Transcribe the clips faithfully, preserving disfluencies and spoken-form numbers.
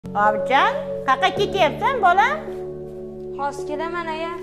Obidjon, qayerga ketyapsan, bolam? Hozir kelaman, aya.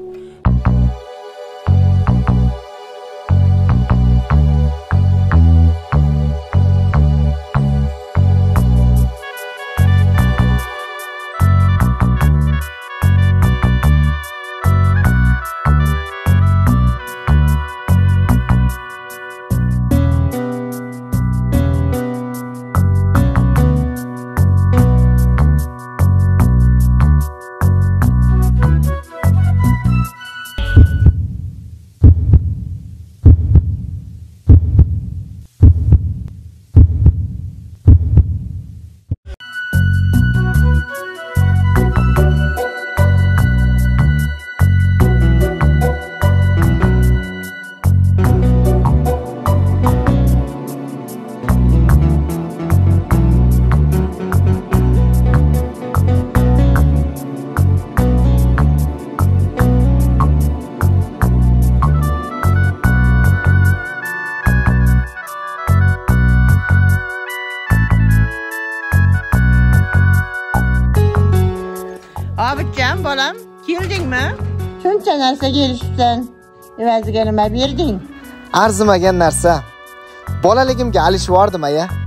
Obidjon, bolam, keldingmi? Shuncha narsa kelishibsan. Evaziga nima berding? Arzimagan narsa. Bolaligimga alishvordim, aya.